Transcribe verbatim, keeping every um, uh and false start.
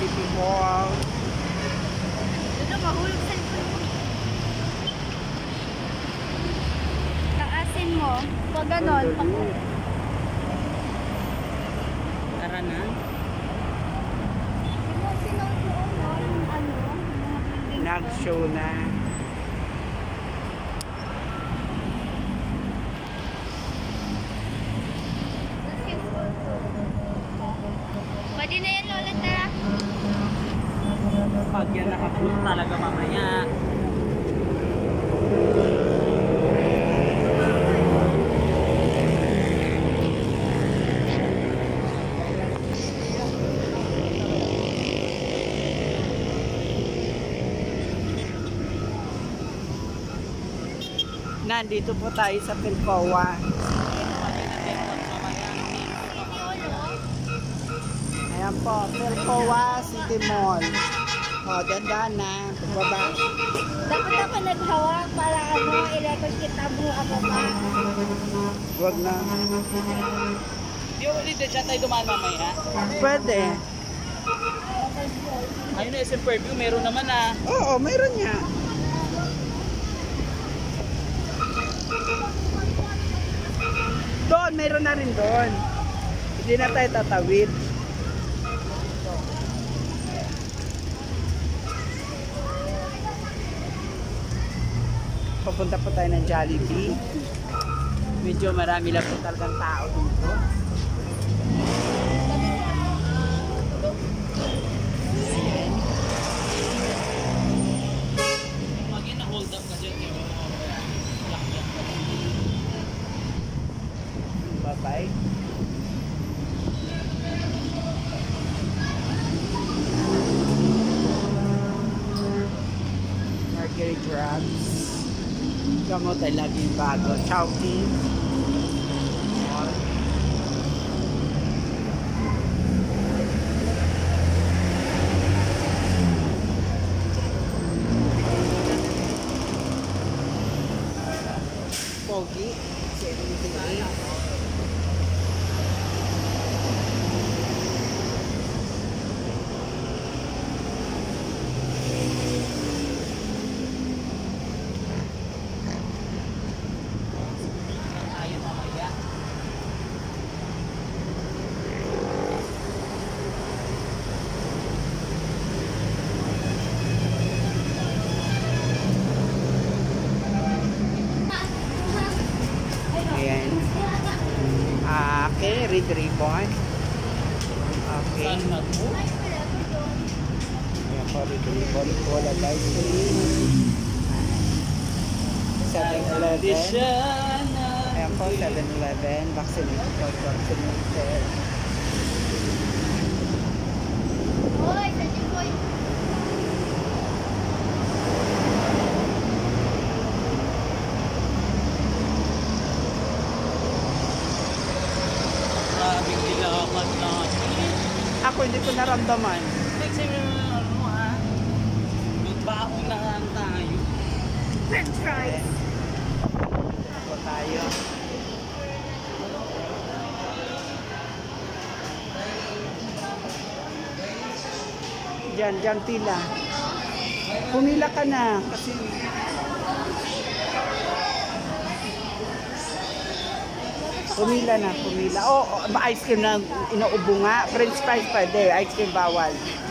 Jollibee Mall. Ito, mahulog sa ito. Taasin mo. Pag ganon, pag... Tara na. Nag-show na. Pwede na yan, Lola, tara. Pag yan nakapulo talaga mamaya. Nandito po tayo sa Pilcoa. Ayan po, Pilcoa City Mall. O, dandan na. Pagbaba. Dapat ako naghawak para ano, i-record kita mo ako pa. Huwag na. Di ba ulit dyan tayo dumaan mamaya? Pwede. Ayun na S M Purview, meron naman ah. Oo, mayroon niya. Doon, mayroon na rin doon. Hindi na tayo tatawid. Papunta po tayo ng Jollibee. Medyo marami lang po talagang tao dito. Maging na-hold up ka dyan. Bye-bye. Mercury Drugs. Gamot ay laging bago. Chowking. Pogi. seventy-eight. Ayan. Ah, okay, red ribbon. Okay. Ayan po, red ribbon. Cola ice cream. seven eleven. Ayan po, seven eleven. Vaccinated po, vaccinated. Hoy, sa Jimboy. Maraming dilamat na. Ako hindi ko naramdaman. Kasi ano ha, magbaong na lang tayo. French fries. Ako tayo. Diyan, diyan pila. Pumila ka na. Kasi pumila na, pumila. Oh, oh, ice cream na inuubo nga. French fries pwede, ice cream bawal.